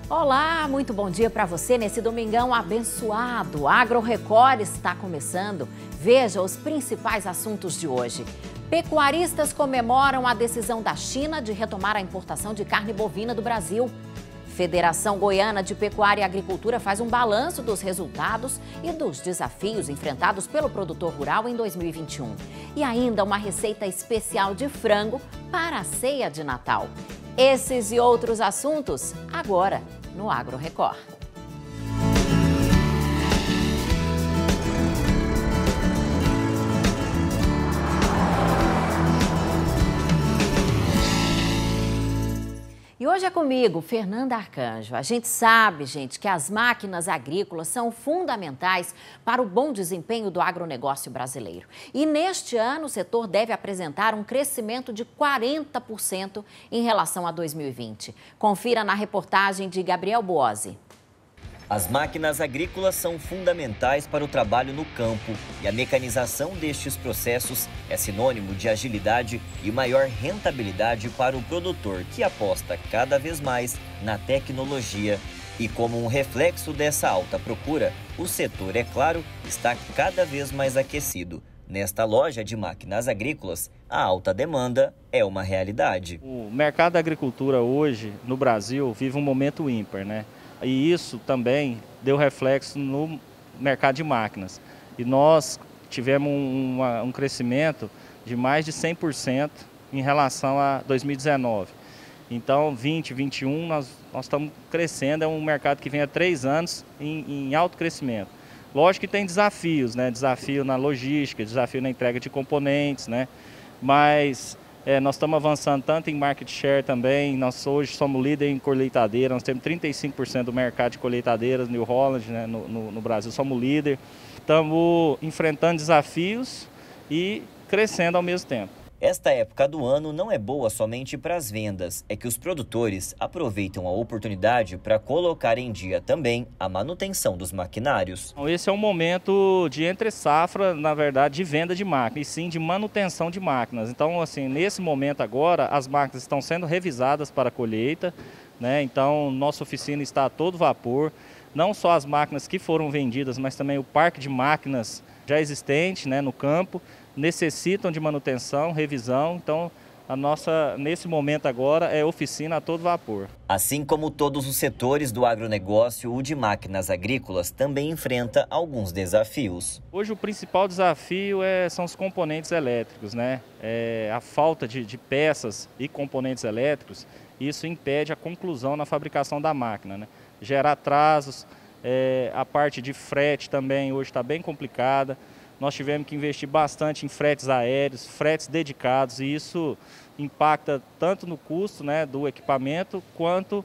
Olá, muito bom dia para você nesse domingão abençoado. O Agro Record está começando. Veja os principais assuntos de hoje. Pecuaristas comemoram a decisão da China de retomar a importação de carne bovina do Brasil. Federação Goiana de Pecuária e Agricultura faz um balanço dos resultados e dos desafios enfrentados pelo produtor rural em 2021. E ainda uma receita especial de frango para a ceia de Natal. Esses e outros assuntos agora no Agro Record. E hoje é comigo, Fernanda Arcanjo. A gente sabe, gente, que as máquinas agrícolas são fundamentais para o bom desempenho do agronegócio brasileiro. E neste ano o setor deve apresentar um crescimento de 40% em relação a 2020. Confira na reportagem de Gabriel Boazzi. As máquinas agrícolas são fundamentais para o trabalho no campo e a mecanização destes processos é sinônimo de agilidade e maior rentabilidade para o produtor, que aposta cada vez mais na tecnologia. E como um reflexo dessa alta procura, o setor, é claro, está cada vez mais aquecido. Nesta loja de máquinas agrícolas, a alta demanda é uma realidade. O mercado da agricultura hoje, no Brasil, vive um momento ímpar, né? E isso também deu reflexo no mercado de máquinas. E nós tivemos um crescimento de mais de 100% em relação a 2019. Então, 2021, nós estamos crescendo, é um mercado que vem há 3 anos em alto crescimento. Lógico que tem desafios, né? Desafio na logística, desafio na entrega de componentes, né? Mas nós estamos avançando tanto em market share também. Nós hoje somos líder em colheitadeira, nós temos 35% do mercado de colheitadeiras, New Holland, né, no Brasil, somos líder. Estamos enfrentando desafios e crescendo ao mesmo tempo. Esta época do ano não é boa somente para as vendas, é que os produtores aproveitam a oportunidade para colocar em dia também a manutenção dos maquinários. Esse é um momento de entre-safra, na verdade, de venda de máquinas, e sim de manutenção de máquinas. Então, assim, nesse momento agora, as máquinas estão sendo revisadas para a colheita, né? Então, nossa oficina está a todo vapor, não só as máquinas que foram vendidas, mas também o parque de máquinas já existente, né, no campo, necessitam de manutenção, revisão. Então, nesse momento agora, é oficina a todo vapor. Assim como todos os setores do agronegócio, o de máquinas agrícolas também enfrenta alguns desafios. Hoje o principal desafio são os componentes elétricos, né? A falta de peças e componentes elétricos, isso impede a conclusão na fabricação da máquina, né? Gera atrasos, a parte de frete também hoje está bem complicada. Nós tivemos que investir bastante em fretes aéreos, fretes dedicados, e isso impacta tanto no custo, né, do equipamento, quanto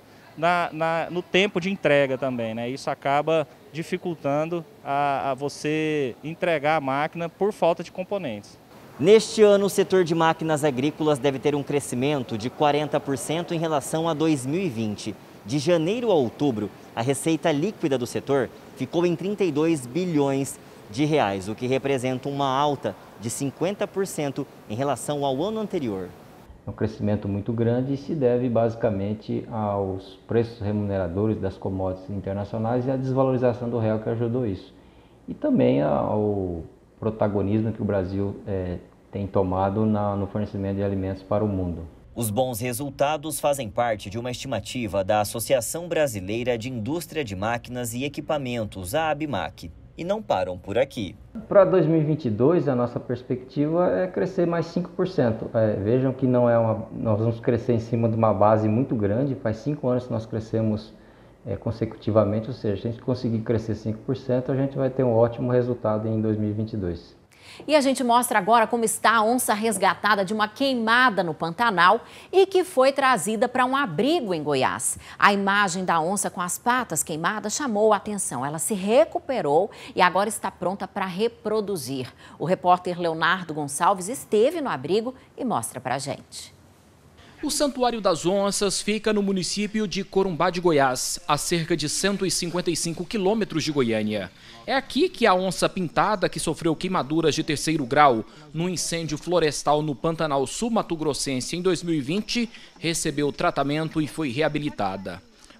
no tempo de entrega também, né? Isso acaba dificultando a você entregar a máquina por falta de componentes. Neste ano, o setor de máquinas agrícolas deve ter um crescimento de 40% em relação a 2020. De janeiro a outubro, a receita líquida do setor ficou em 32 bilhões de reais, o que representa uma alta de 50% em relação ao ano anterior. É um crescimento muito grande e se deve basicamente aos preços remuneradores das commodities internacionais e à desvalorização do real que ajudou isso. E também ao protagonismo que o Brasil tem tomado no fornecimento de alimentos para o mundo. Os bons resultados fazem parte de uma estimativa da Associação Brasileira de Indústria de Máquinas e Equipamentos, a ABMAQ. E não param por aqui. Para 2022, a nossa perspectiva é crescer mais 5%. Vejam que nós vamos crescer em cima de uma base muito grande. Faz 5 anos que nós crescemos consecutivamente, ou seja, se a gente conseguir crescer 5%, a gente vai ter um ótimo resultado em 2022. E a gente mostra agora como está a onça resgatada de uma queimada no Pantanal e que foi trazida para um abrigo em Goiás. A imagem da onça com as patas queimadas chamou a atenção. Ela se recuperou e agora está pronta para reproduzir. O repórter Leonardo Gonçalves esteve no abrigo e mostra para a gente. O Santuário das Onças fica no município de Corumbá de Goiás, a cerca de 155 quilômetros de Goiânia. É aqui que a onça pintada, que sofreu queimaduras de 3º grau no incêndio florestal no Pantanal Sul Mato Grossense em 2020, recebeu tratamento e foi reabilitada.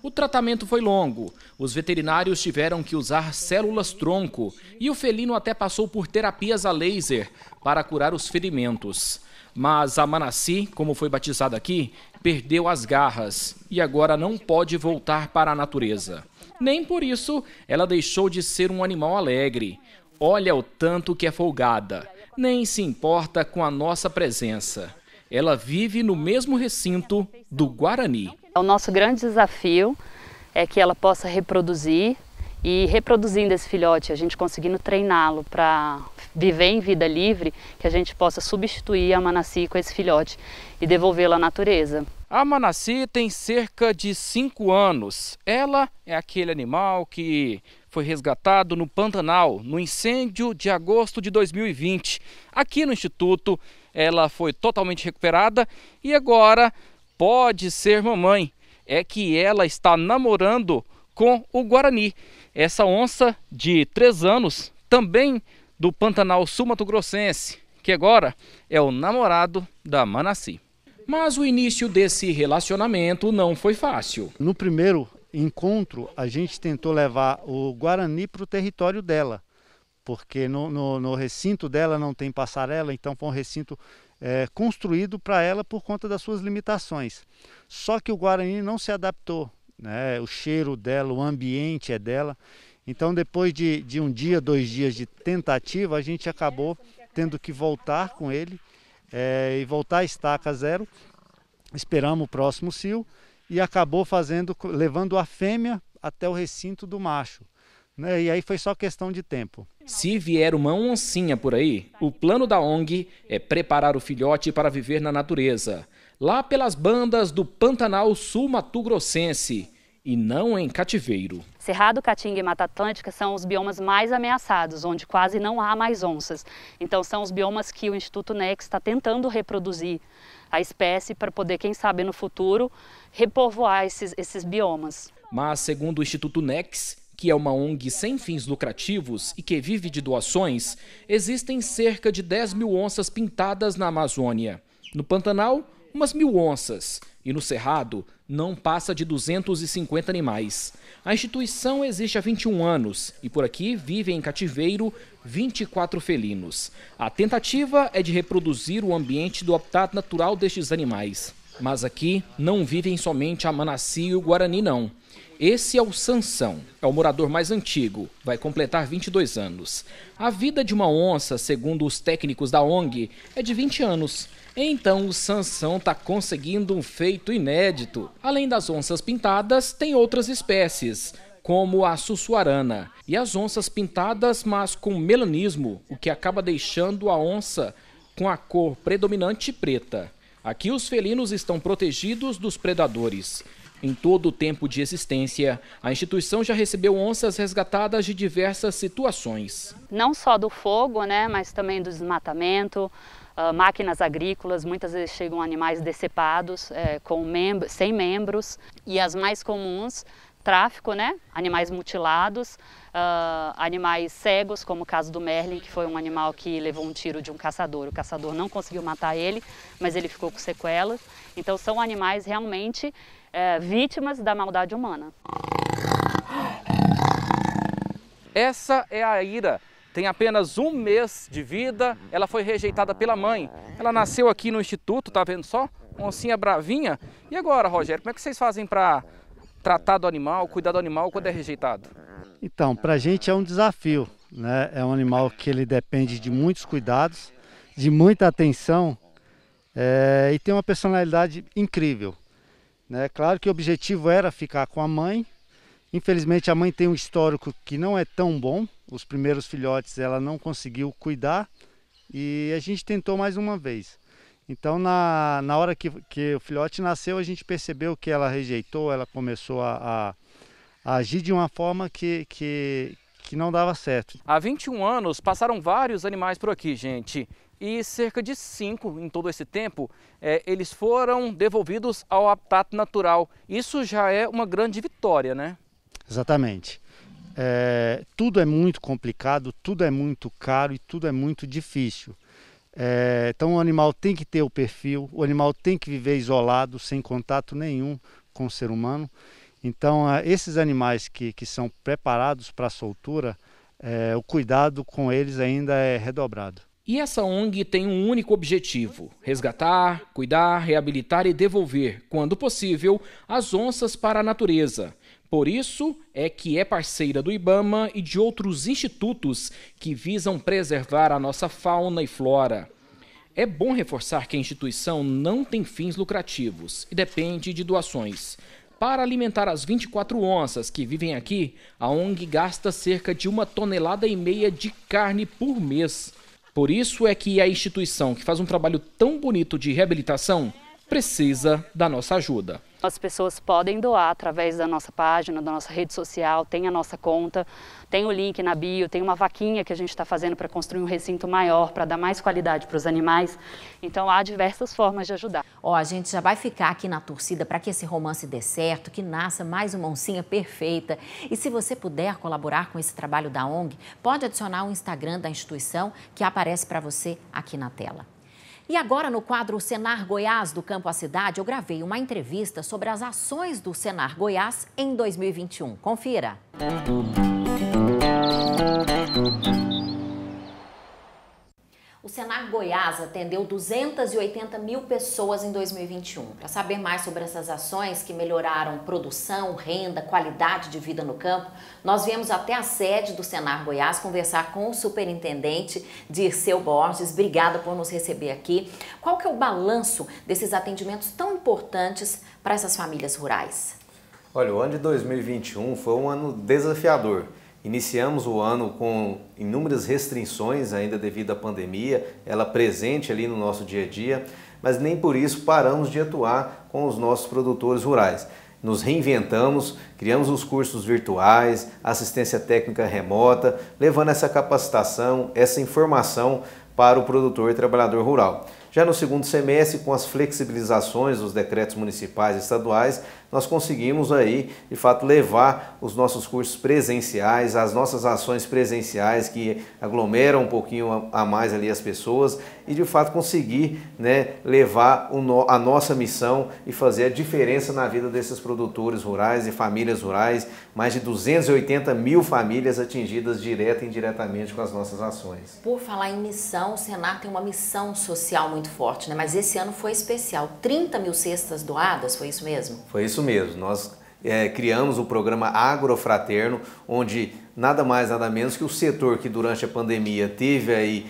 O tratamento foi longo. Os veterinários tiveram que usar células-tronco e o felino até passou por terapias a laser para curar os ferimentos. Mas a Manassi, como foi batizada aqui, perdeu as garras e agora não pode voltar para a natureza. Nem por isso ela deixou de ser um animal alegre. Olha o tanto que é folgada. Nem se importa com a nossa presença. Ela vive no mesmo recinto do Guarani. O nosso grande desafio é que ela possa reproduzir e reproduzindo esse filhote, a gente conseguindo treiná-lo para viver em vida livre, que a gente possa substituir a Manassi com esse filhote e devolvê-lo à natureza. A Manassi tem cerca de 5 anos. Ela é aquele animal que foi resgatado no Pantanal, no incêndio de agosto de 2020. Aqui no Instituto, ela foi totalmente recuperada e agora pode ser mamãe. É que ela está namorando com o Guarani, essa onça de 3 anos, também do Pantanal sul-mato-grossense, que agora é o namorado da Manassi. Mas o início desse relacionamento não foi fácil. No primeiro encontro, a gente tentou levar o Guarani para o território dela, porque no recinto dela não tem passarela, então foi um recinto construído para ela por conta das suas limitações. Só que o Guarani não se adaptou, né? O cheiro dela, o ambiente é dela. Então depois de 1 dia, 2 dias de tentativa, a gente acabou tendo que voltar com ele e voltar a estaca zero. Esperamos o próximo cio e acabou levando a fêmea até o recinto do macho. E aí foi só questão de tempo. Se vier uma oncinha por aí, o plano da ONG é preparar o filhote para viver na natureza, lá pelas bandas do Pantanal sul-mato-grossense, e não em cativeiro. Cerrado, Caatinga e Mata Atlântica são os biomas mais ameaçados, onde quase não há mais onças. Então são os biomas que o Instituto NEC está tentando reproduzir a espécie para poder, quem sabe no futuro, repovoar esses biomas. Mas segundo o Instituto NEC, que é uma ONG sem fins lucrativos e que vive de doações, existem cerca de 10 mil onças pintadas na Amazônia. No Pantanal, umas 1.000 onças. E no Cerrado, não passa de 250 animais. A instituição existe há 21 anos e por aqui vivem em cativeiro 24 felinos. A tentativa é de reproduzir o ambiente do habitat natural destes animais. Mas aqui não vivem somente a Manassi e o Guarani, não. Esse é o Sansão, é o morador mais antigo, vai completar 22 anos. A vida de uma onça, segundo os técnicos da ONG, é de 20 anos. Então o Sansão está conseguindo um feito inédito. Além das onças pintadas, tem outras espécies, como a sussuarana. E as onças pintadas, mas com melanismo, o que acaba deixando a onça com a cor predominante preta. Aqui os felinos estão protegidos dos predadores. Em todo o tempo de existência, a instituição já recebeu onças resgatadas de diversas situações. Não só do fogo, né, mas também do desmatamento, máquinas agrícolas, muitas vezes chegam animais decepados, sem membros, e as mais comuns, tráfico, né, animais mutilados, animais cegos, como o caso do Merlin, que foi um animal que levou um tiro de um caçador. O caçador não conseguiu matar ele, mas ele ficou com sequelas. Então são animais realmente vítimas da maldade humana. Essa é a Ira. Tem apenas 1 mês de vida, ela foi rejeitada pela mãe. Ela nasceu aqui no Instituto, tá vendo só? Uma oncinha bravinha. E agora, Rogério, como é que vocês fazem para tratar do animal, cuidar do animal quando é rejeitado? Então, para a gente é um desafio, né? É um animal que ele depende de muitos cuidados, de muita atenção e tem uma personalidade incrível. Claro que o objetivo era ficar com a mãe. Infelizmente a mãe tem um histórico que não é tão bom. Os primeiros filhotes ela não conseguiu cuidar e a gente tentou mais uma vez. Então na hora que o filhote nasceu, a gente percebeu que ela rejeitou, ela começou a agir de uma forma que não dava certo. Há 21 anos passaram vários animais por aqui, gente. E cerca de 5 em todo esse tempo, eles foram devolvidos ao habitat natural. Isso já é uma grande vitória, né? Exatamente. Tudo é muito complicado, tudo é muito caro e tudo é muito difícil. Então o animal tem que ter o perfil, o animal tem que viver isolado, sem contato nenhum com o ser humano. Então, esses animais que são preparados para a soltura, o cuidado com eles ainda é redobrado. E essa ONG tem um único objetivo: resgatar, cuidar, reabilitar e devolver, quando possível, as onças para a natureza. Por isso é que é parceira do IBAMA e de outros institutos que visam preservar a nossa fauna e flora. É bom reforçar que a instituição não tem fins lucrativos e depende de doações. Para alimentar as 24 onças que vivem aqui, a ONG gasta cerca de 1,5 toneladas de carne por mês. Por isso é que a instituição, que faz um trabalho tão bonito de reabilitação, precisa da nossa ajuda. As pessoas podem doar através da nossa página, da nossa rede social, tem a nossa conta, tem o link na bio, tem uma vaquinha que a gente está fazendo para construir um recinto maior, para dar mais qualidade para os animais. Então há diversas formas de ajudar. A gente já vai ficar aqui na torcida para que esse romance dê certo, que nasça mais uma oncinha perfeita. E se você puder colaborar com esse trabalho da ONG, pode adicionar o Instagram da instituição que aparece para você aqui na tela. E agora, no quadro Senar Goiás do Campo à Cidade, eu gravei uma entrevista sobre as ações do Senar Goiás em 2021. Confira! O Senar Goiás atendeu 280 mil pessoas em 2021. Para saber mais sobre essas ações que melhoraram produção, renda, qualidade de vida no campo, nós viemos até a sede do Senar Goiás conversar com o superintendente Dirceu Borges. Obrigada por nos receber aqui. Qual que é o balanço desses atendimentos tão importantes para essas famílias rurais? Olha, o ano de 2021 foi um ano desafiador. Iniciamos o ano com inúmeras restrições ainda devido à pandemia, ela presente ali no nosso dia a dia, mas nem por isso paramos de atuar com os nossos produtores rurais. Nos reinventamos, criamos os cursos virtuais, assistência técnica remota, levando essa capacitação, essa informação para o produtor e trabalhador rural. Já no segundo semestre, com as flexibilizações dos decretos municipais e estaduais, nós conseguimos aí, de fato, levar os nossos cursos presenciais, as nossas ações presenciais que aglomeram um pouquinho a mais ali as pessoas e, de fato, conseguir, né, levar a nossa missão e fazer a diferença na vida desses produtores rurais e famílias rurais, mais de 280 mil famílias atingidas direta e indiretamente com as nossas ações. Por falar em missão, o Senar tem uma missão social muito forte, né? Mas esse ano foi especial. 30 mil cestas doadas, foi isso mesmo? Foi isso mesmo. Nós criamos o programa Agrofraterno, onde nada mais, nada menos que o setor que durante a pandemia teve aí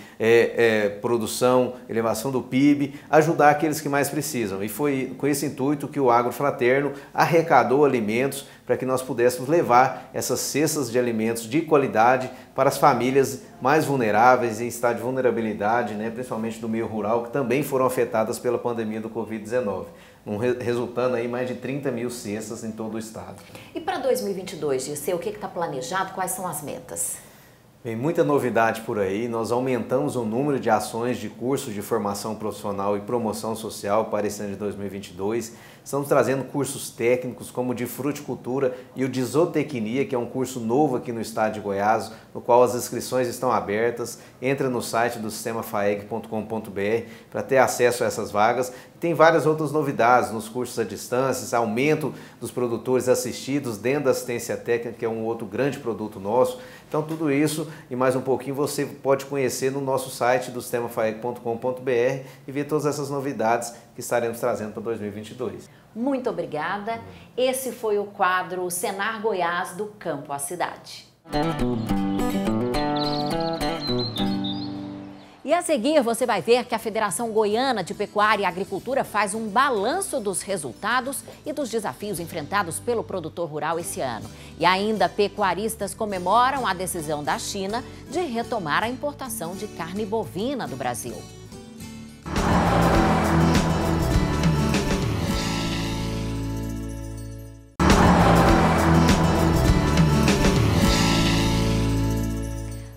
produção, elevação do PIB, ajudar aqueles que mais precisam. E foi com esse intuito que o Agrofraterno arrecadou alimentos para que nós pudéssemos levar essas cestas de alimentos de qualidade para as famílias mais vulneráveis, em estado de vulnerabilidade, né, principalmente do meio rural, que também foram afetadas pela pandemia do Covid-19. Resultando aí mais de 30 mil cestas em todo o estado. E para 2022, Dirceu, o que está planejado? Quais são as metas? Tem muita novidade por aí. Nós aumentamos o número de ações de cursos de formação profissional e promoção social para esse ano de 2022. Estamos trazendo cursos técnicos como o de fruticultura e o de zootecnia, que é um curso novo aqui no estado de Goiás, no qual as inscrições estão abertas. Entra no site do sistemafaeg.com.br para ter acesso a essas vagas. Tem várias outras novidades nos cursos à distância, aumento dos produtores assistidos dentro da assistência técnica, que é um outro grande produto nosso. Então tudo isso e mais um pouquinho você pode conhecer no nosso site do sistemafaeg.com.br e ver todas essas novidades que estaremos trazendo para 2022. Muito obrigada. Esse foi o quadro Senar Goiás do Campo à Cidade. E a seguir você vai ver que a Federação Goiana de Pecuária e Agricultura faz um balanço dos resultados e dos desafios enfrentados pelo produtor rural esse ano. E ainda pecuaristas comemoram a decisão da China de retomar a importação de carne bovina do Brasil.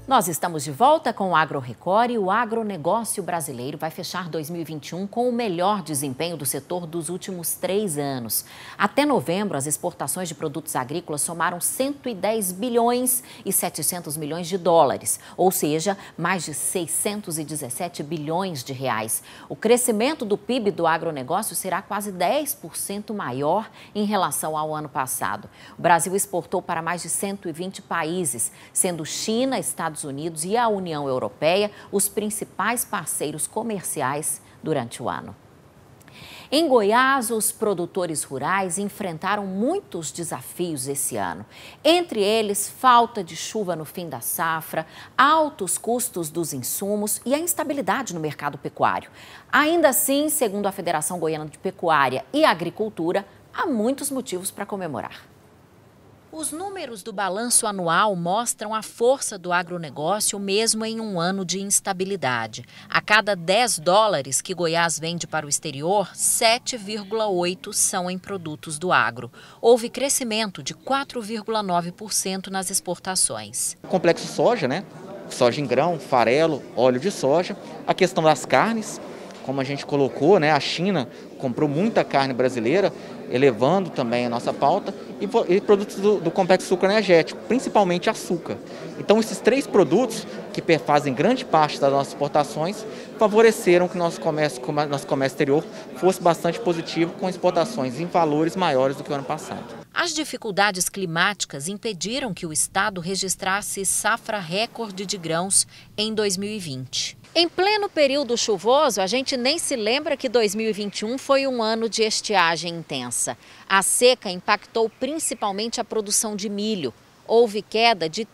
Nós estamos de volta com o Agro Record e o agronegócio brasileiro vai fechar 2021 com o melhor desempenho do setor dos últimos 3 anos. Até novembro, as exportações de produtos agrícolas somaram 110 bilhões e 700 milhões de dólares, ou seja, mais de 617 bilhões de reais. O crescimento do PIB do agronegócio será quase 10% maior em relação ao ano passado. O Brasil exportou para mais de 120 países, sendo China, Estados Unidos e a União Europeia os principais parceiros comerciais durante o ano. Em Goiás, os produtores rurais enfrentaram muitos desafios esse ano. Entre eles, falta de chuva no fim da safra, altos custos dos insumos e a instabilidade no mercado pecuário. Ainda assim, segundo a Federação Goiana de Pecuária e Agricultura, há muitos motivos para comemorar. Os números do balanço anual mostram a força do agronegócio mesmo em um ano de instabilidade. A cada 10 dólares que Goiás vende para o exterior, 7,8 são em produtos do agro. Houve crescimento de 4,9% nas exportações. O complexo soja, né? Soja em grão, farelo, óleo de soja. A questão das carnes, como a gente colocou, né? A China comprou muita carne brasileira, elevando também a nossa pauta, e produtos do complexo sucroenergético, principalmente açúcar. Então, esses 3 produtos, que fazem grande parte das nossas exportações, favoreceram que nosso comércio exterior fosse bastante positivo, com exportações em valores maiores do que o ano passado. As dificuldades climáticas impediram que o estado registrasse safra recorde de grãos em 2020. Em pleno período chuvoso, a gente nem se lembra que 2021 foi um ano de estiagem intensa. A seca impactou principalmente a produção de milho. Houve queda de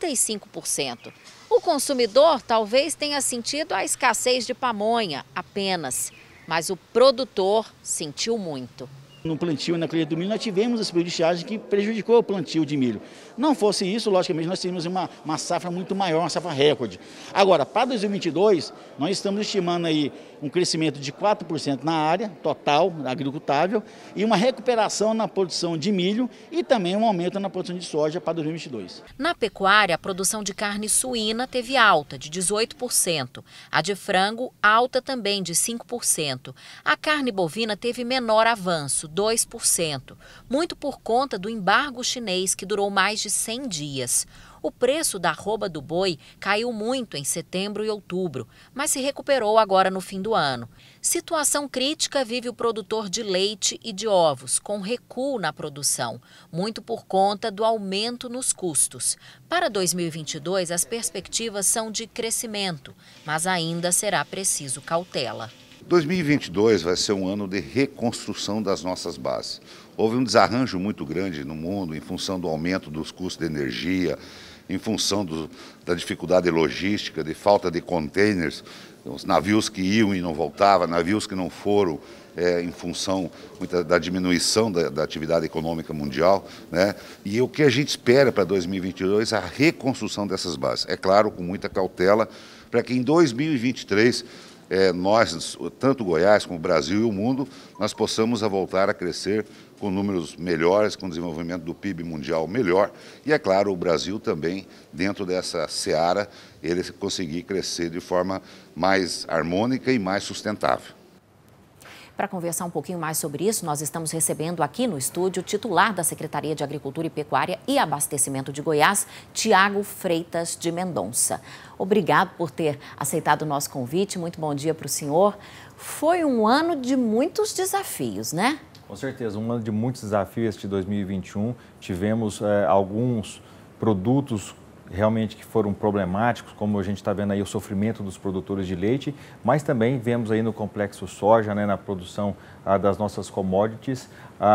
35%. O consumidor talvez tenha sentido a escassez de pamonha apenas, mas o produtor sentiu muito. No plantio e na colheita do milho, nós tivemos esse período de estiagem que prejudicou o plantio de milho. Não fosse isso, logicamente, nós teríamos uma safra muito maior, uma safra recorde. Agora, para 2022, nós estamos estimando aí um crescimento de 4% na área total agricultável e uma recuperação na produção de milho e também um aumento na produção de soja para 2022. Na pecuária, a produção de carne suína teve alta de 18%. A de frango, alta também de 5%. A carne bovina teve menor avanço, 2%, muito por conta do embargo chinês que durou mais de 100 dias. O preço da arroba do boi caiu muito em setembro e outubro, mas se recuperou agora no fim do ano. Situação crítica vive o produtor de leite e de ovos, com recuo na produção, muito por conta do aumento nos custos. Para 2022, as perspectivas são de crescimento, mas ainda será preciso cautela. 2022 vai ser um ano de reconstrução das nossas bases. Houve um desarranjo muito grande no mundo em função do aumento dos custos de energia, em função da dificuldade logística, de falta de containers, os navios que iam e não voltavam, navios que não foram em função da diminuição da atividade econômica mundial, né? E o que a gente espera para 2022 é a reconstrução dessas bases. É claro, com muita cautela, para que em 2023 nós, tanto Goiás como o Brasil e o mundo, nós possamos voltar a crescer com números melhores, com desenvolvimento do PIB mundial melhor. E, é claro, o Brasil também, dentro dessa seara, ele conseguir crescer de forma mais harmônica e mais sustentável. Para conversar um pouquinho mais sobre isso, nós estamos recebendo aqui no estúdio o titular da Secretaria de Agricultura e Pecuária e Abastecimento de Goiás, Tiago Freitas de Mendonça. Obrigado por ter aceitado o nosso convite, muito bom dia para o senhor. Foi um ano de muitos desafios, né? Com certeza, um ano de muitos desafios este 2021. Tivemos alguns produtos realmente que foram problemáticos, como a gente está vendo aí o sofrimento dos produtores de leite, mas também vemos aí no complexo soja, né, na produção das nossas commodities,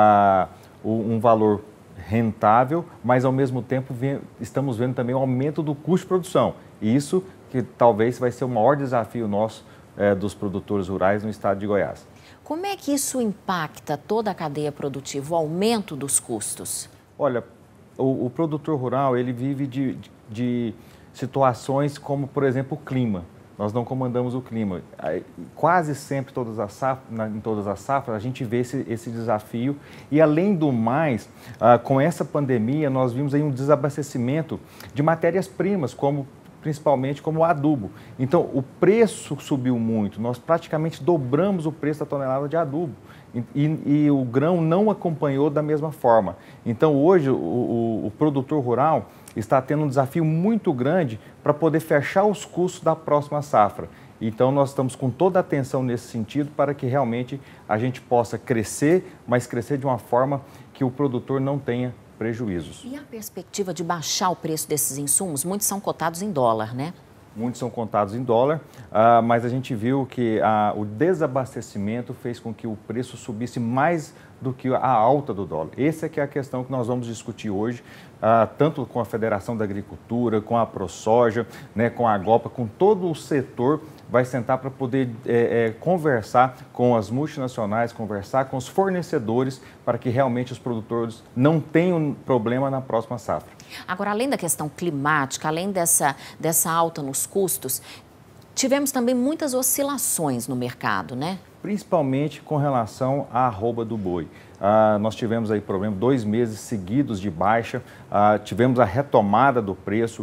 um valor rentável, mas ao mesmo tempo estamos vendo também o aumento do custo de produção. E isso que talvez vai ser o maior desafio nosso dos produtores rurais no estado de Goiás. Como é que isso impacta toda a cadeia produtiva, o aumento dos custos? Olha, o produtor rural, ele vive de situações como, por exemplo, o clima. Nós não comandamos o clima. Quase sempre em todas as safras a gente vê esse desafio. E, além do mais, com essa pandemia, nós vimos aí um desabastecimento de matérias-primas, como principalmente como adubo. Então, o preço subiu muito, nós praticamente dobramos o preço da tonelada de adubo. E o grão não acompanhou da mesma forma. Então, hoje, o produtor rural está tendo um desafio muito grande para poder fechar os custos da próxima safra. Então, nós estamos com toda a atenção nesse sentido para que realmente a gente possa crescer, mas crescer de uma forma que o produtor não tenha prejuízos. E a perspectiva de baixar o preço desses insumos? Muitos são cotados em dólar, né? Muitos são contados em dólar, mas a gente viu que o desabastecimento fez com que o preço subisse mais do que a alta do dólar. Essa é que é a questão que nós vamos discutir hoje, tanto com a Federação da Agricultura, com a ProSoja, né, com a Agopa, com todo o setor, vai sentar para poder conversar com as multinacionais, conversar com os fornecedores, para que realmente os produtores não tenham problema na próxima safra. Agora, além da questão climática, além dessa alta nos custos, tivemos também muitas oscilações no mercado, né? Principalmente com relação à arroba do boi. Nós tivemos aí problema 2 meses seguidos de baixa, tivemos a retomada do preço,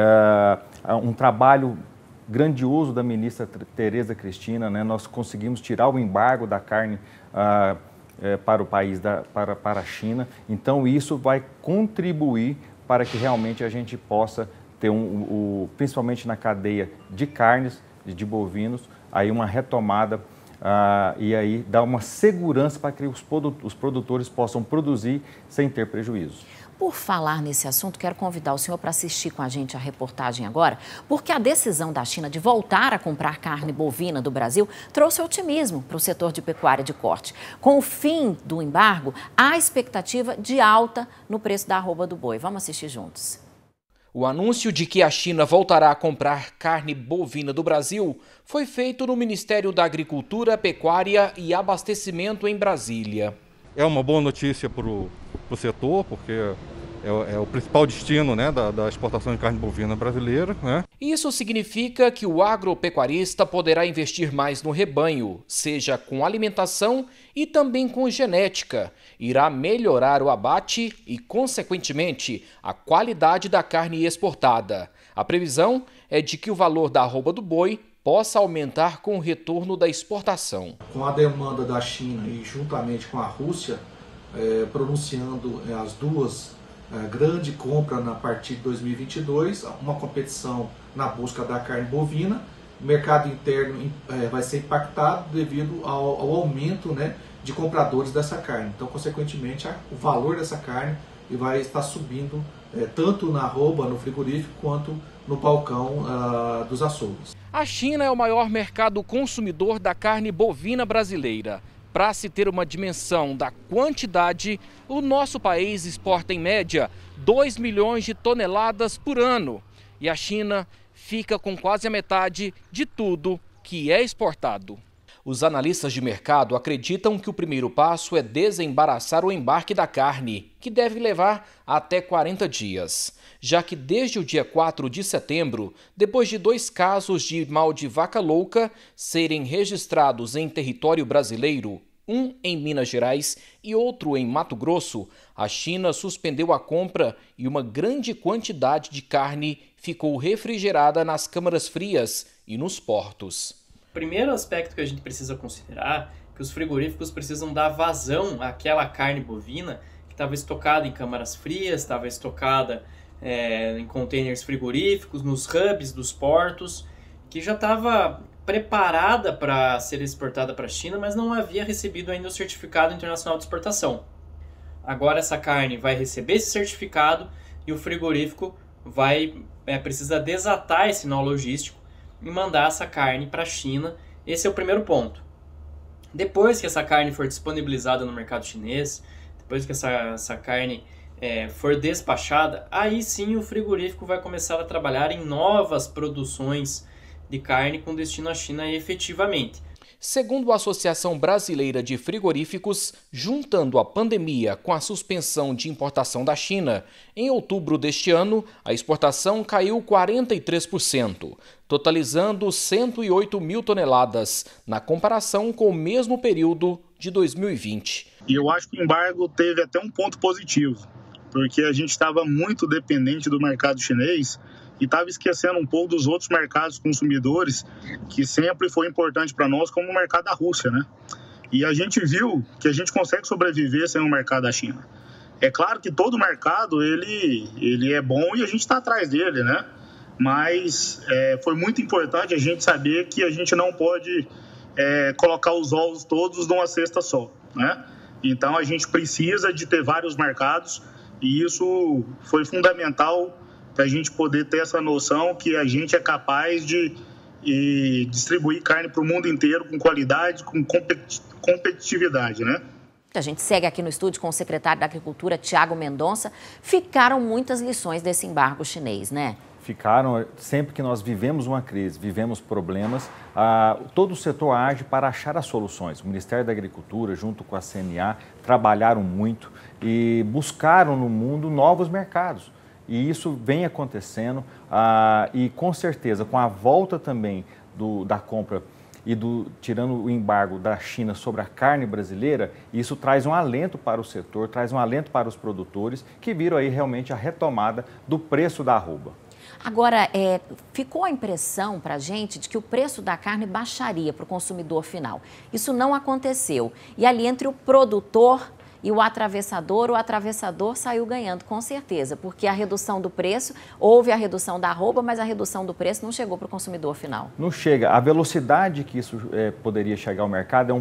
um trabalho grandioso da ministra Tereza Cristina, né? Nós conseguimos tirar o embargo da carne para o país, para a China. Então, isso vai contribuir para que realmente a gente possa ter, principalmente na cadeia de carnes, de bovinos, aí uma retomada e aí dar uma segurança para que os produtores possam produzir sem ter prejuízo. Por falar nesse assunto, quero convidar o senhor para assistir com a gente a reportagem agora, porque a decisão da China de voltar a comprar carne bovina do Brasil trouxe otimismo para o setor de pecuária de corte. Com o fim do embargo, há expectativa de alta no preço da arroba do boi. Vamos assistir juntos. O anúncio de que a China voltará a comprar carne bovina do Brasil foi feito no Ministério da Agricultura, Pecuária e Abastecimento em Brasília. É uma boa notícia para o setor, porque é o principal destino, né, da exportação de carne bovina brasileira, né? Isso significa que o agropecuarista poderá investir mais no rebanho, seja com alimentação e também com genética. Irá melhorar o abate e, consequentemente, a qualidade da carne exportada. A previsão é de que o valor da arroba do boi possa aumentar com o retorno da exportação. Com a demanda da China e juntamente com a Rússia, pronunciando as duas grande compra a partir de 2022, uma competição na busca da carne bovina, o mercado interno vai ser impactado devido ao aumento, né, de compradores dessa carne. Então, consequentemente, o valor dessa carne vai estar subindo tanto na arroba, no frigorífico, quanto no balcão dos açougues. A China é o maior mercado consumidor da carne bovina brasileira. Para se ter uma dimensão da quantidade, o nosso país exporta em média 2 milhões de toneladas por ano. E a China fica com quase a metade de tudo que é exportado. Os analistas de mercado acreditam que o primeiro passo é desembaraçar o embarque da carne, que deve levar até 40 dias. Já que desde o dia 4 de setembro, depois de 2 casos de mal de vaca louca serem registrados em território brasileiro, um em Minas Gerais e outro em Mato Grosso, a China suspendeu a compra e uma grande quantidade de carne ficou refrigerada nas câmaras frias e nos portos. O primeiro aspecto que a gente precisa considerar é que os frigoríficos precisam dar vazão àquela carne bovina que estava estocada em câmaras frias, estava estocada em containers frigoríficos, nos hubs dos portos, que já estava preparada para ser exportada para a China, mas não havia recebido ainda o certificado internacional de exportação. Agora essa carne vai receber esse certificado e o frigorífico precisa desatar esse nó logístico e mandar essa carne para a China. Esse é o primeiro ponto. Depois que essa carne for disponibilizada no mercado chinês, depois que essa carne for despachada, aí sim o frigorífico vai começar a trabalhar em novas produções de carne com destino à China efetivamente. Segundo a Associação Brasileira de Frigoríficos, juntando a pandemia com a suspensão de importação da China, em outubro deste ano, a exportação caiu 43%, totalizando 108 mil toneladas, na comparação com o mesmo período de 2020. E eu acho que o embargo teve até um ponto positivo, porque a gente estava muito dependente do mercado chinês e estava esquecendo um pouco dos outros mercados consumidores, que sempre foi importante para nós, como o mercado da Rússia, né? E a gente viu que a gente consegue sobreviver sem o mercado da China. É claro que todo mercado, ele é bom e a gente está atrás dele, né? Mas foi muito importante a gente saber que a gente não pode colocar os ovos todos numa cesta só, né? Então a gente precisa de ter vários mercados e isso foi fundamental para a gente poder ter essa noção que a gente é capaz de distribuir carne para o mundo inteiro com qualidade, com competitividade, né? A gente segue aqui no estúdio com o secretário da Agricultura, Tiago Mendonça. Ficaram muitas lições desse embargo chinês, né? Ficaram, sempre que nós vivemos uma crise, vivemos problemas, todo o setor age para achar as soluções. O Ministério da Agricultura, junto com a CNA, trabalharam muito e buscaram no mundo novos mercados. E isso vem acontecendo e com certeza, com a volta também da compra e tirando o embargo da China sobre a carne brasileira, isso traz um alento para o setor, traz um alento para os produtores que viram aí realmente a retomada do preço da arroba. Agora, ficou a impressão para a gente de que o preço da carne baixaria para o consumidor final. Isso não aconteceu. E ali entre o produtor e o atravessador saiu ganhando com certeza, porque a redução do preço, houve a redução da arroba, mas a redução do preço não chegou para o consumidor final. Não chega. A velocidade que isso poderia chegar ao mercado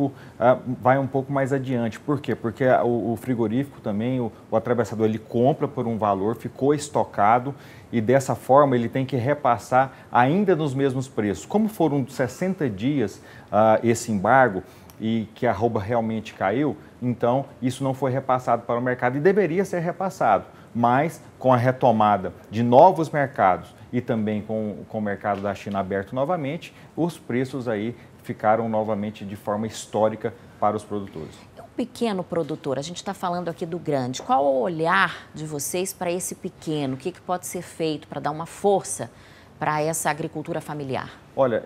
vai um pouco mais adiante. Por quê? Porque o frigorífico também, o atravessador, ele compra por um valor, ficou estocado e dessa forma ele tem que repassar ainda nos mesmos preços. Como foram 60 dias esse embargo e que a arroba realmente caiu, então isso não foi repassado para o mercado e deveria ser repassado. Mas com a retomada de novos mercados e também com o mercado da China aberto novamente, os preços aí ficaram novamente de forma histórica para os produtores. Pequeno produtor, a gente está falando aqui do grande. Qual o olhar de vocês para esse pequeno? O que pode ser feito para dar uma força para essa agricultura familiar? Olha,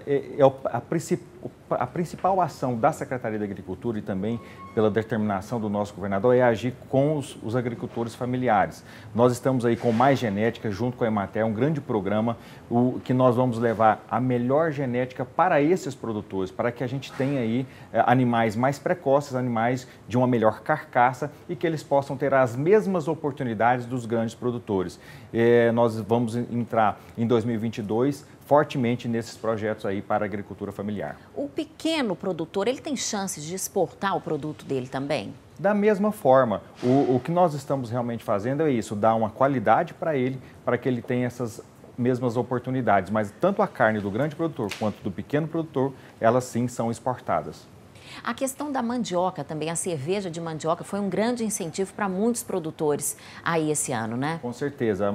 a principal ação da Secretaria da Agricultura e também pela determinação do nosso governador é agir com os agricultores familiares. Nós estamos aí com Mais Genética, junto com a Emater, um grande programa que nós vamos levar a melhor genética para esses produtores, para que a gente tenha aí animais mais precoces, animais de uma melhor carcaça e que eles possam ter as mesmas oportunidades dos grandes produtores. Nós vamos entrar em 2022 fortemente nesses projetos aí para a agricultura familiar. O pequeno produtor, ele tem chances de exportar o produto dele também? Da mesma forma, o que nós estamos realmente fazendo é isso, dar uma qualidade para ele, para que ele tenha essas mesmas oportunidades. Mas tanto a carne do grande produtor quanto do pequeno produtor, elas sim são exportadas. A questão da mandioca também, a cerveja de mandioca foi um grande incentivo para muitos produtores aí esse ano, né? Com certeza.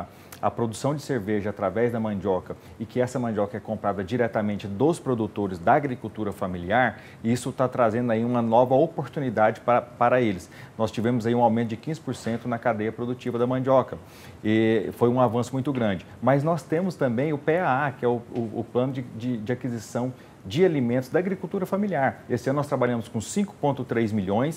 A produção de cerveja através da mandioca e que essa mandioca é comprada diretamente dos produtores da agricultura familiar, isso está trazendo aí uma nova oportunidade para eles. Nós tivemos aí um aumento de 15% na cadeia produtiva da mandioca e foi um avanço muito grande. Mas nós temos também o PAA, que é o Plano de Aquisição de Alimentos da Agricultura Familiar. Esse ano nós trabalhamos com 5,3 milhões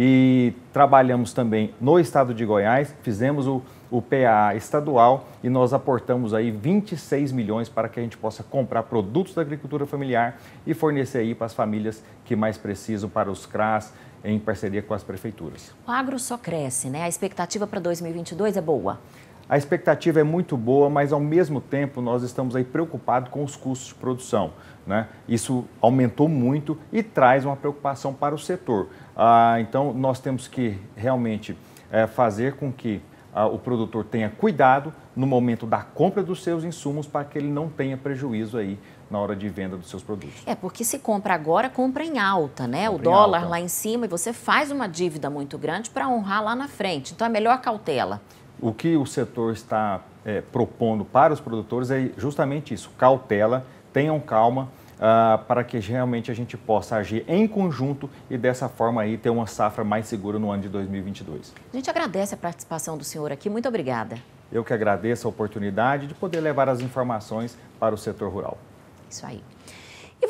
e trabalhamos também no estado de Goiás, fizemos o PAA estadual e nós aportamos aí 26 milhões para que a gente possa comprar produtos da agricultura familiar e fornecer aí para as famílias que mais precisam, para os CRAS, em parceria com as prefeituras. O agro só cresce, né? A expectativa para 2022 é boa? A expectativa é muito boa, mas ao mesmo tempo nós estamos aí preocupados com os custos de produção, né? Isso aumentou muito e traz uma preocupação para o setor. Então nós temos que realmente fazer com que o produtor tenha cuidado no momento da compra dos seus insumos para que ele não tenha prejuízo aí na hora de venda dos seus produtos. Porque se compra agora, compra em alta, né? O dólar lá em cima e você faz uma dívida muito grande para honrar lá na frente. Então é melhor cautela. O que o setor está propondo para os produtores é justamente isso, cautela, tenham calma, para que realmente a gente possa agir em conjunto e dessa forma aí ter uma safra mais segura no ano de 2022. A gente agradece a participação do senhor aqui, muito obrigada. Eu que agradeço a oportunidade de poder levar as informações para o setor rural. Isso aí. E você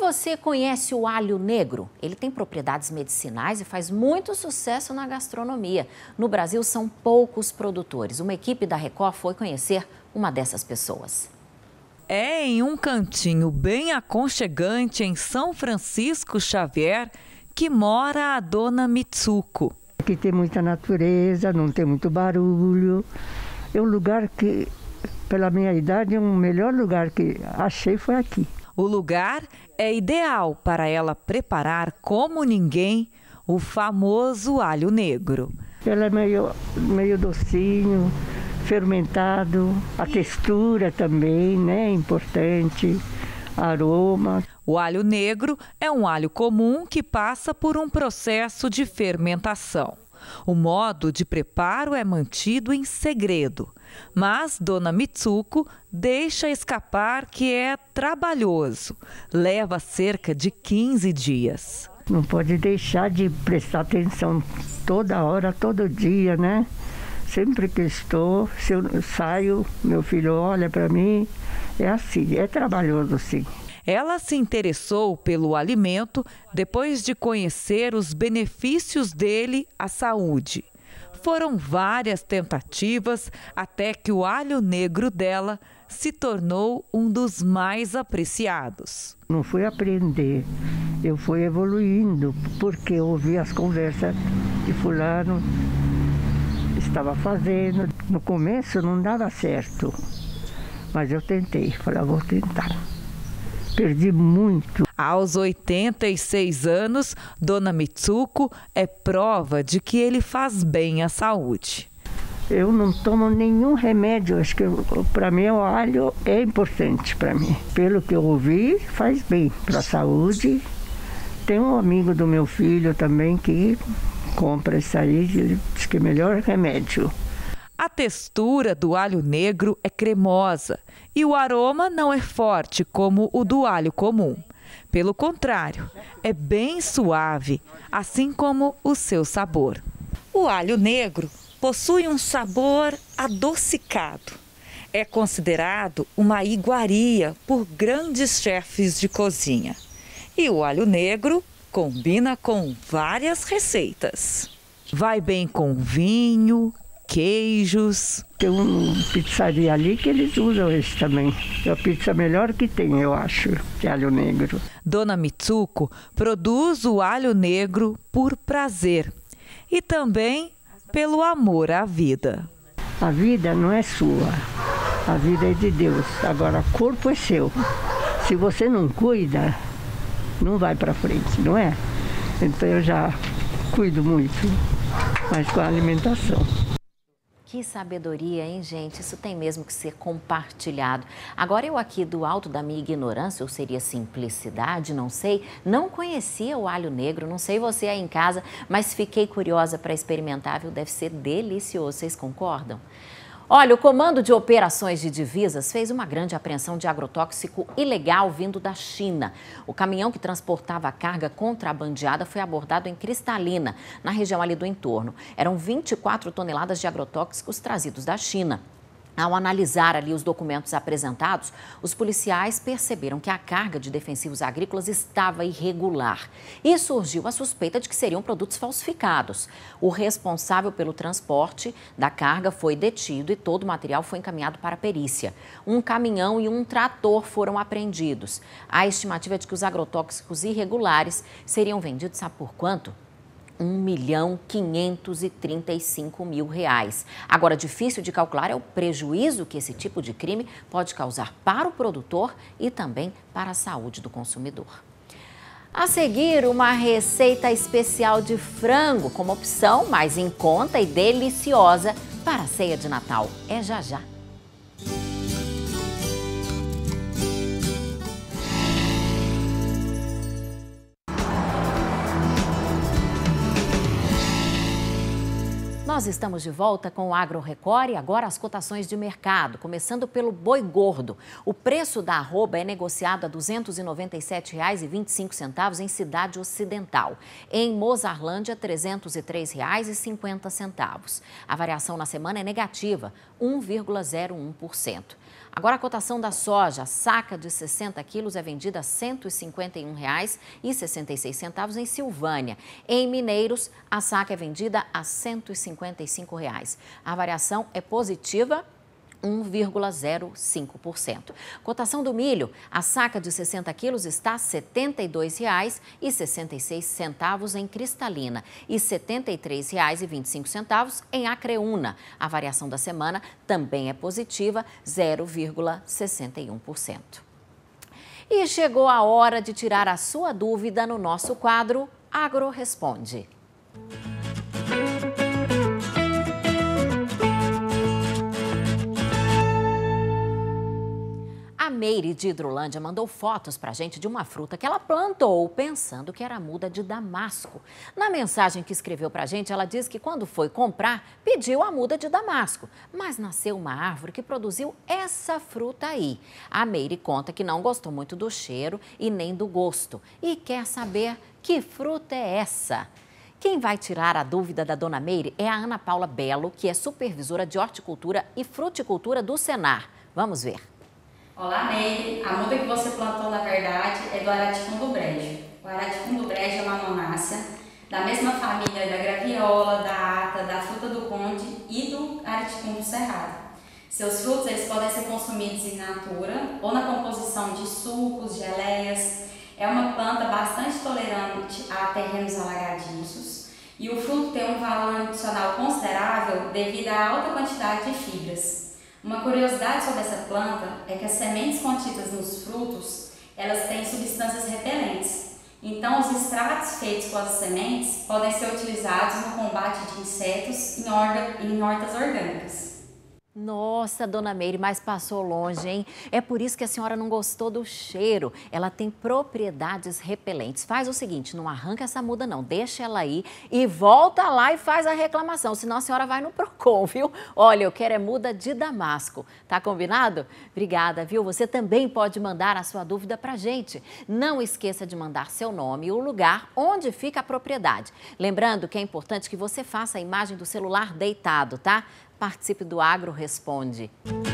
você conhece o alho negro? Ele tem propriedades medicinais e faz muito sucesso na gastronomia. No Brasil, são poucos produtores. Uma equipe da Record foi conhecer uma dessas pessoas. É em um cantinho bem aconchegante em São Francisco Xavier que mora a dona Mitsuko. Aqui tem muita natureza, não tem muito barulho. É um lugar que, pela minha idade, o melhor lugar que achei foi aqui. O lugar é ideal para ela preparar como ninguém o famoso alho negro. Ela é meio docinho, fermentado, a textura também, né, importante, aroma. O alho negro é um alho comum que passa por um processo de fermentação. O modo de preparo é mantido em segredo, mas dona Mitsuko deixa escapar que é trabalhoso. Leva cerca de 15 dias. Não pode deixar de prestar atenção toda hora, todo dia, né? Sempre que estou, se eu saio, meu filho olha para mim, é assim, é trabalhoso sim. Ela se interessou pelo alimento depois de conhecer os benefícios dele à saúde. Foram várias tentativas até que o alho negro dela se tornou um dos mais apreciados. Não fui aprender, eu fui evoluindo, porque eu ouvi as conversas de fulano, estava fazendo. No começo não dava certo, mas eu tentei, falei, vou tentar. Perdi muito. Aos 86 anos, dona Mitsuko é prova de que ele faz bem à saúde. Eu não tomo nenhum remédio, acho que para mim o alho é importante para mim. Pelo que eu ouvi, faz bem para a saúde. Tem um amigo do meu filho também que compra isso aí, ele diz que é o melhor remédio. A textura do alho negro é cremosa e o aroma não é forte como o do alho comum. Pelo contrário, é bem suave, assim como o seu sabor. O alho negro possui um sabor adocicado. É considerado uma iguaria por grandes chefes de cozinha. E o alho negro combina com várias receitas. Vai bem com vinho, queijos. Tem uma pizzaria ali que eles usam esse também. É a pizza melhor que tem, eu acho, de alho negro. Dona Mitsuko produz o alho negro por prazer e também pelo amor à vida. A vida não é sua, a vida é de Deus. Agora, o corpo é seu. Se você não cuida, não vai para frente, não é? Então eu já cuido muito, mas com a alimentação. Que sabedoria, hein, gente? Isso tem mesmo que ser compartilhado. Agora, eu aqui, do alto da minha ignorância, ou seria simplicidade, não sei, não conhecia o alho negro, não sei você aí em casa, mas fiquei curiosa para experimentar, viu? Deve ser delicioso, vocês concordam? Olha, o Comando de Operações de Divisas fez uma grande apreensão de agrotóxico ilegal vindo da China. O caminhão que transportava a carga contrabandeada foi abordado em Cristalina, na região ali do entorno. Eram 24 toneladas de agrotóxicos trazidos da China. Ao analisar ali os documentos apresentados, os policiais perceberam que a carga de defensivos agrícolas estava irregular. E surgiu a suspeita de que seriam produtos falsificados. O responsável pelo transporte da carga foi detido e todo o material foi encaminhado para a perícia. Um caminhão e um trator foram apreendidos. A estimativa é de que os agrotóxicos irregulares seriam vendidos, sabe por quanto? R$1.535.000. Agora, difícil de calcular é o prejuízo que esse tipo de crime pode causar para o produtor e também para a saúde do consumidor. A seguir, uma receita especial de frango como opção mais em conta e deliciosa para a ceia de Natal. É já já. Nós estamos de volta com o Agro Record e agora as cotações de mercado, começando pelo boi gordo. O preço da arroba é negociado a R$ 297,25 em Cidade Ocidental. Em Mozarlândia, R$ 303,50. A variação na semana é negativa, 1,01%. Agora a cotação da soja, a saca de 60 quilos é vendida a R$ 151,66 em Silvânia. Em Mineiros, a saca é vendida a R$ 155. A variação é positiva, 1,05%. Cotação do milho, a saca de 60 quilos está a R$ 72,66 em Cristalina e R$ 73,25 em Acreúna. A variação da semana também é positiva, 0,61%. E chegou a hora de tirar a sua dúvida no nosso quadro Agro Responde. A Meire de Hidrolândia mandou fotos pra gente de uma fruta que ela plantou pensando que era muda de damasco. Na mensagem que escreveu pra gente, ela diz que quando foi comprar, pediu a muda de damasco. Mas nasceu uma árvore que produziu essa fruta aí. A Meire conta que não gostou muito do cheiro e nem do gosto. E quer saber que fruta é essa? Quem vai tirar a dúvida da dona Meire é a Ana Paula Belo, que é supervisora de horticultura e fruticultura do Senar. Vamos ver. Olá, Meire. A muda que você plantou, na verdade, é do Araticum do Brejo. O Araticum do Brejo é uma monácea da mesma família da graviola, da ata, da fruta do conde e do Araticum do Cerrado. Seus frutos eles podem ser consumidos in natura ou na composição de sucos, geleias. É uma planta bastante tolerante a terrenos alagadiços e o fruto tem um valor nutricional considerável devido à alta quantidade de fibras. Uma curiosidade sobre essa planta é que as sementes contidas nos frutos, elas têm substâncias repelentes. Então, os extratos feitos com as sementes podem ser utilizados no combate de insetos em hortas orgânicas. Nossa, dona Meire, mas passou longe, hein? É por isso que a senhora não gostou do cheiro. Ela tem propriedades repelentes. Faz o seguinte, não arranca essa muda não, deixa ela aí e volta lá e faz a reclamação, senão a senhora vai no Procon, viu? Olha, eu quero é muda de damasco. Tá combinado? Obrigada, viu? Você também pode mandar a sua dúvida pra gente. Não esqueça de mandar seu nome e o lugar onde fica a propriedade. Lembrando que é importante que você faça a imagem do celular deitado, tá? Participe do Agro Responde.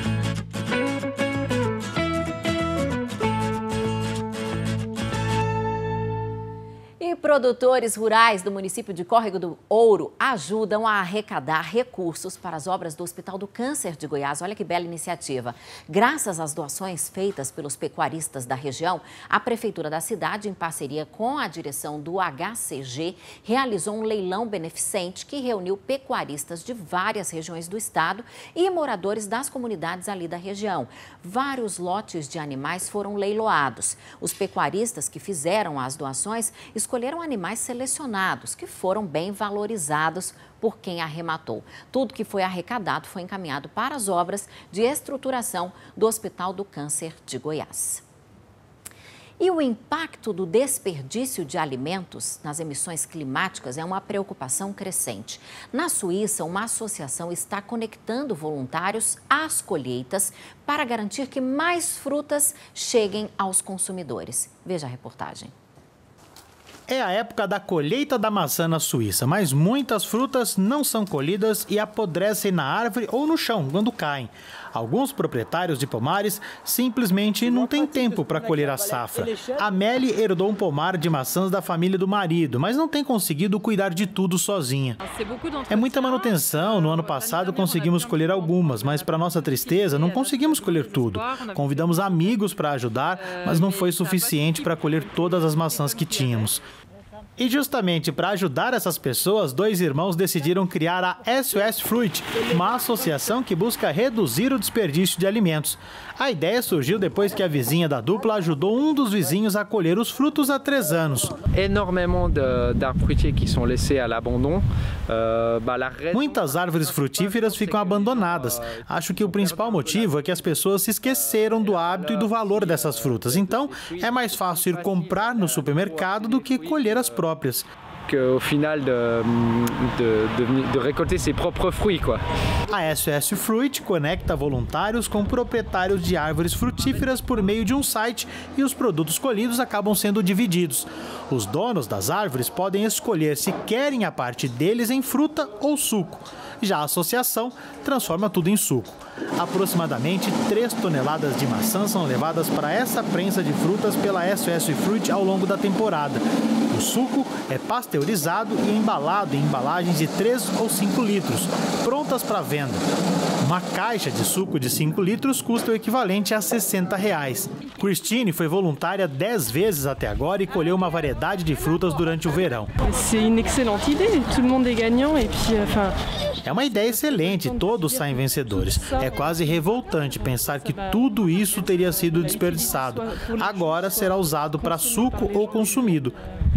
E produtores rurais do município de Córrego do Ouro ajudam a arrecadar recursos para as obras do Hospital do Câncer de Goiás. Olha que bela iniciativa. Graças às doações feitas pelos pecuaristas da região, a Prefeitura da cidade, em parceria com a direção do HCG, realizou um leilão beneficente que reuniu pecuaristas de várias regiões do estado e moradores das comunidades ali da região. Vários lotes de animais foram leiloados. Os pecuaristas que fizeram as doações escolheram animais selecionados, que foram bem valorizados por quem arrematou. Tudo que foi arrecadado foi encaminhado para as obras de estruturação do Hospital do Câncer de Goiás. E o impacto do desperdício de alimentos nas emissões climáticas é uma preocupação crescente. Na Suíça, uma associação está conectando voluntários às colheitas para garantir que mais frutas cheguem aos consumidores. Veja a reportagem. É a época da colheita da maçã na Suíça, mas muitas frutas não são colhidas e apodrecem na árvore ou no chão quando caem. Alguns proprietários de pomares simplesmente não têm tempo para colher a safra. A Melly herdou um pomar de maçãs da família do marido, mas não tem conseguido cuidar de tudo sozinha. É muita manutenção. No ano passado conseguimos colher algumas, mas para nossa tristeza não conseguimos colher tudo. Convidamos amigos para ajudar, mas não foi suficiente para colher todas as maçãs que tínhamos. E justamente para ajudar essas pessoas, dois irmãos decidiram criar a SOS Fruit, uma associação que busca reduzir o desperdício de alimentos. A ideia surgiu depois que a vizinha da dupla ajudou um dos vizinhos a colher os frutos há 3 anos. Muitas árvores frutíferas ficam abandonadas. Acho que o principal motivo é que as pessoas se esqueceram do hábito e do valor dessas frutas. Então, é mais fácil ir comprar no supermercado do que colher as próprias. qu'au final de récolter ses propres fruits, quoi. A SOS Fruit conecta voluntários com proprietários de árvores frutíferas por meio de um site e os produtos colhidos acabam sendo divididos. Os donos das árvores podem escolher se querem a parte deles em fruta ou suco. Já a associação transforma tudo em suco. Aproximadamente 3 toneladas de maçã são levadas para essa prensa de frutas pela SOS Fruit ao longo da temporada. O suco é pasteurizado e embalado em embalagens de 3 ou 5 litros, prontas para venda. Uma caixa de suco de 5 litros custa o equivalente a R$60. Christine foi voluntária 10 vezes até agora e colheu uma variedade de frutas durante o verão. É uma ideia excelente, todos saem vencedores. É quase revoltante pensar que tudo isso teria sido desperdiçado. Agora será usado para suco ou consumido.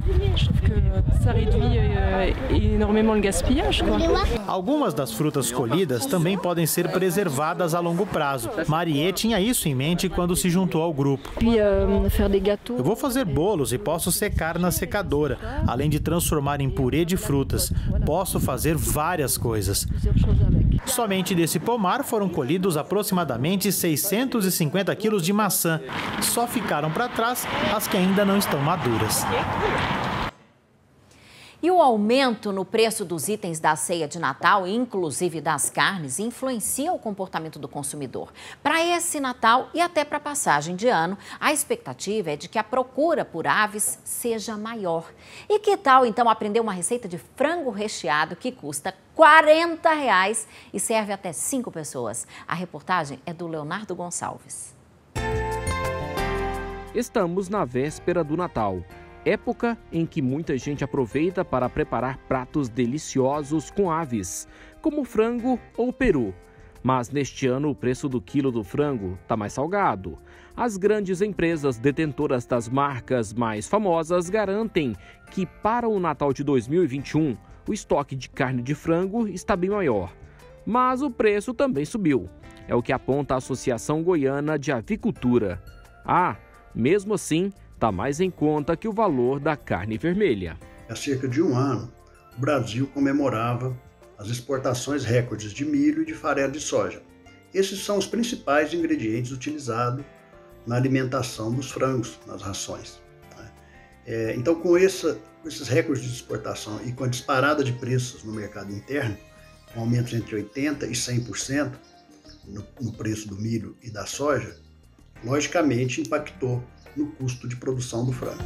Algumas das frutas colhidas também podem ser preservadas a longo prazo. Marie tinha isso em mente quando se juntou ao grupo. Eu vou fazer bolos e posso secar na secadora, além de transformar em purê de frutas. Posso fazer várias coisas. Somente desse pomar foram colhidos aproximadamente 650 quilos de maçã. Só ficaram para trás as que ainda não estão maduras. E o aumento no preço dos itens da ceia de Natal, inclusive das carnes, influencia o comportamento do consumidor. Para esse Natal e até para a passagem de ano, a expectativa é de que a procura por aves seja maior. E que tal, então, aprender uma receita de frango recheado que custa R$40 e serve até 5 pessoas? A reportagem é do Leonardo Gonçalves. Estamos na véspera do Natal. Época em que muita gente aproveita para preparar pratos deliciosos com aves, como frango ou peru. Mas neste ano o preço do quilo do frango está mais salgado. As grandes empresas detentoras das marcas mais famosas garantem que para o Natal de 2021 o estoque de carne de frango está bem maior. Mas o preço também subiu. É o que aponta a Associação Goiana de Avicultura. Mesmo assim, está mais em conta que o valor da carne vermelha. Há cerca de um ano, o Brasil comemorava as exportações recordes de milho e de farelo de soja. Esses são os principais ingredientes utilizados na alimentação dos frangos, nas rações. Então, com esses recordes de exportação e com a disparada de preços no mercado interno, com aumentos entre 80% e 100% no preço do milho e da soja, logicamente impactou no custo de produção do frango.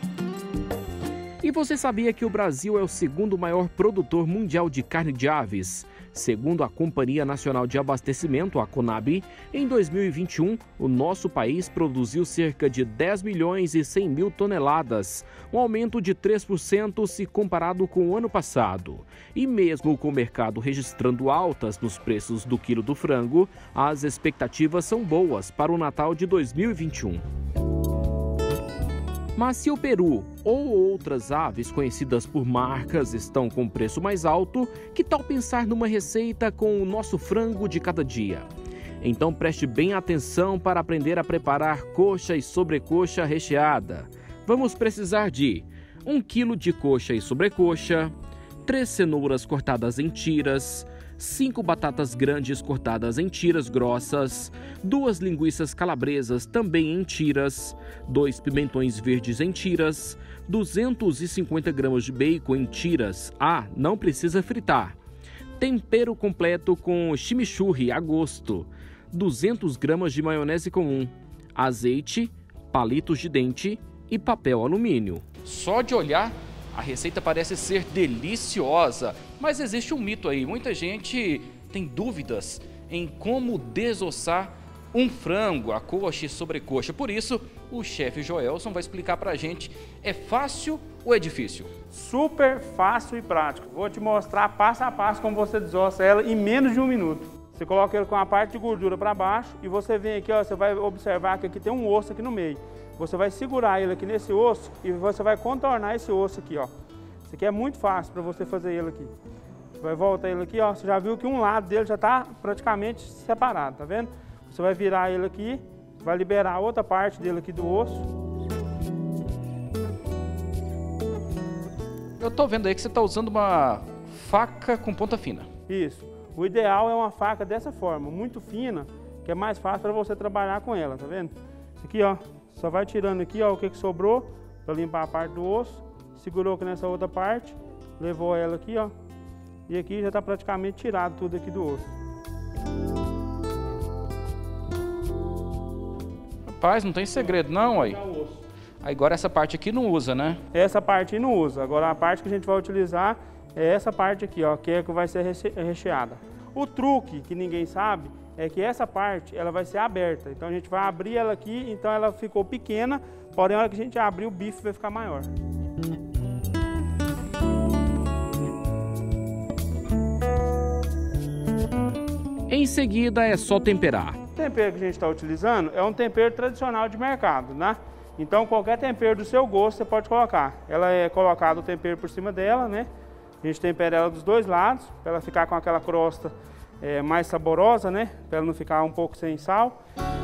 E você sabia que o Brasil é o segundo maior produtor mundial de carne de aves? Segundo a Companhia Nacional de Abastecimento, a Conab, em 2021, o nosso país produziu cerca de 10 milhões e 100 mil toneladas, um aumento de 3% se comparado com o ano passado. E mesmo com o mercado registrando altas nos preços do quilo do frango, as expectativas são boas para o Natal de 2021. Mas se o peru ou outras aves conhecidas por marcas estão com preço mais alto, que tal pensar numa receita com o nosso frango de cada dia? Então preste bem atenção para aprender a preparar coxa e sobrecoxa recheada. Vamos precisar de 1 quilo de coxa e sobrecoxa, 3 cenouras cortadas em tiras, 5 batatas grandes cortadas em tiras grossas, 2 linguiças calabresas também em tiras, 2 pimentões verdes em tiras, 250 gramas de bacon em tiras. Não precisa fritar. Tempero completo com chimichurri a gosto, 200 gramas de maionese comum, azeite, palitos de dente e papel alumínio. Só de olhar, a receita parece ser deliciosa, mas existe um mito aí. Muita gente tem dúvidas em como desossar um frango, a coxa e sobrecoxa. Por isso, o chefe Joelson vai explicar pra gente, é fácil ou é difícil? Super fácil e prático. Vou te mostrar passo a passo como você desossa ela em menos de 1 minuto. Você coloca ele com a parte de gordura para baixo e você vem aqui, você vai observar que aqui tem um osso aqui no meio. Você vai segurar ele aqui nesse osso e você vai contornar esse osso aqui, Isso aqui é muito fácil para você fazer ele aqui. Você vai voltar ele aqui, Você já viu que um lado dele já está praticamente separado, tá vendo? Você vai virar ele aqui, vai liberar a outra parte dele aqui do osso. Eu tô vendo aí que você tá usando uma faca com ponta fina. Isso. O ideal é uma faca dessa forma, muito fina, que é mais fácil para você trabalhar com ela, tá vendo? Isso aqui, ó, só vai tirando aqui, ó, o que sobrou para limpar a parte do osso. Segurou aqui nessa outra parte, levou ela aqui, ó. E aqui já tá praticamente tirado tudo aqui do osso. Rapaz, não tem segredo não, aí. Agora essa parte aqui não usa, né? Essa parte não usa. Agora a parte que a gente vai utilizar é essa parte aqui, ó, que é que vai ser recheada. O truque que ninguém sabe é que essa parte ela vai ser aberta. Então a gente vai abrir ela aqui, então ela ficou pequena, porém a hora que a gente abrir o bife vai ficar maior. Em seguida é só temperar. O tempero que a gente está utilizando é um tempero tradicional de mercado, né? Então qualquer tempero do seu gosto você pode colocar. Ela é colocado o tempero por cima dela, né? A gente tempera ela dos dois lados, para ela ficar com aquela crosta mais saborosa, né? Para ela não ficar um pouco sem sal.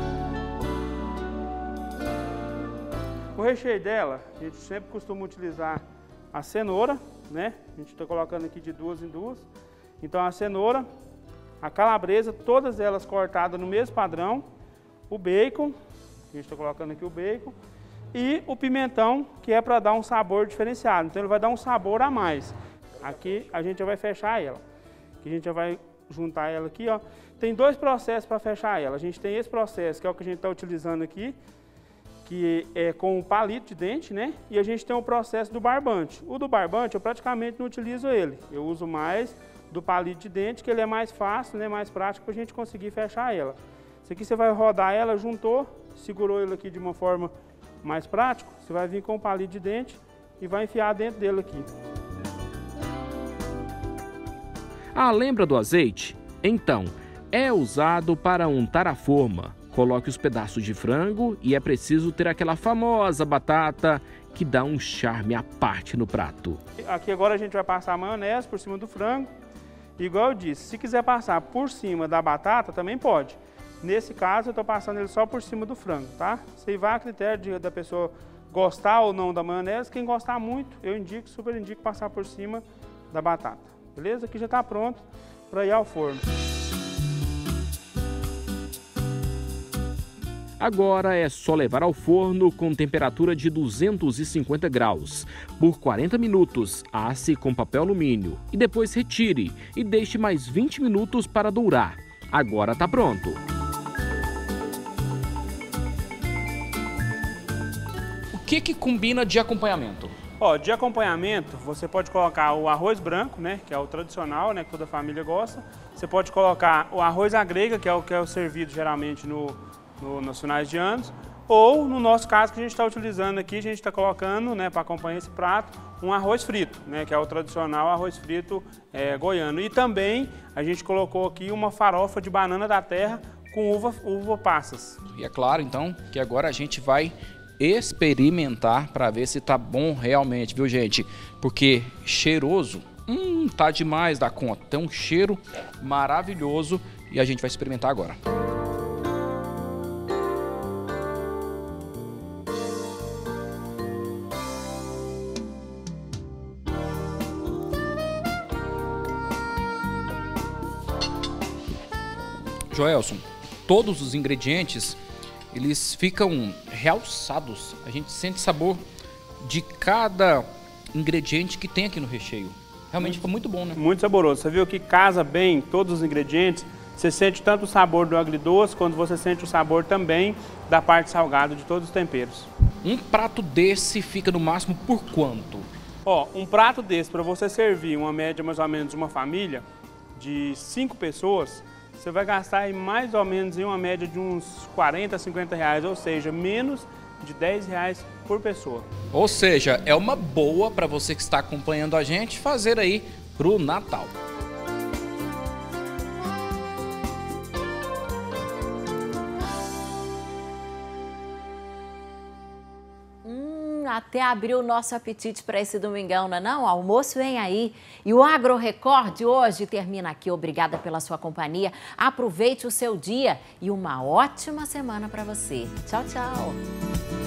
O recheio dela, a gente sempre costuma utilizar a cenoura, né? A gente está colocando aqui de 2 em 2. Então a cenoura, a calabresa, todas elas cortadas no mesmo padrão. O bacon, a gente está colocando aqui o bacon. E o pimentão, que é para dar um sabor diferenciado. Então ele vai dar um sabor a mais. Aqui a gente já vai fechar ela. Aqui a gente já vai juntar ela aqui, ó. Tem 2 processos para fechar ela. A gente tem esse processo, que é o que a gente está utilizando aqui, que é com o palito de dente, né? E a gente tem o processo do barbante. O do barbante eu praticamente não utilizo ele. Eu uso mais do palito de dente, que ele é mais fácil, né? Mais prático para a gente conseguir fechar ela. Isso aqui você vai rodar ela, juntou, segurou ele aqui de uma forma mais prática, você vai vir com o palito de dente e vai enfiar dentro dele aqui. Ah, lembra do azeite? Então, é usado para untar a forma. Coloque os pedaços de frango e é preciso ter aquela famosa batata que dá um charme à parte no prato. Aqui agora a gente vai passar a maionese por cima do frango. Igual eu disse, se quiser passar por cima da batata, também pode. Nesse caso, eu estou passando ele só por cima do frango, tá? Isso aí vai a critério da pessoa gostar ou não da maionese. Quem gostar muito, eu indico, super indico passar por cima da batata. Beleza? Aqui já está pronto para ir ao forno. Agora é só levar ao forno com temperatura de 250 graus. Por 40 minutos, asse com papel alumínio e depois retire e deixe mais 20 minutos para dourar. Agora está pronto. O que combina de acompanhamento? Ó, de acompanhamento, você pode colocar o arroz branco, né, que é o tradicional, né, que toda a família gosta. Você pode colocar o arroz à grega, que é o servido geralmente nos finais de anos. Ou, no nosso caso, que a gente está utilizando aqui, a gente está colocando, né, para acompanhar esse prato, um arroz frito, né, que é o tradicional arroz frito goiano. E também a gente colocou aqui uma farofa de banana da terra com uva passas. E é claro, então, que agora a gente vai experimentar para ver se tá bom realmente, viu, gente? Porque cheiroso, tá demais da conta. Tem um cheiro maravilhoso e a gente vai experimentar agora. Joelson, todos os ingredientes, eles ficam realçados. A gente sente sabor de cada ingrediente que tem aqui no recheio. Realmente fica muito bom, né? Muito saboroso. Você viu que casa bem todos os ingredientes. Você sente tanto o sabor do agridoce, quanto você sente o sabor também da parte salgada de todos os temperos. Um prato desse fica no máximo por quanto? Ó, um prato desse, para você servir uma média mais ou menos de uma família de 5 pessoas, você vai gastar aí mais ou menos em uma média de uns 40, 50 reais, ou seja, menos de 10 reais por pessoa. Ou seja, é uma boa para você que está acompanhando a gente fazer aí pro Natal. Até abriu o nosso apetite para esse domingão, não é não? O almoço vem aí. E o Agro Record de hoje termina aqui. Obrigada pela sua companhia. Aproveite o seu dia e uma ótima semana para você. Tchau, tchau.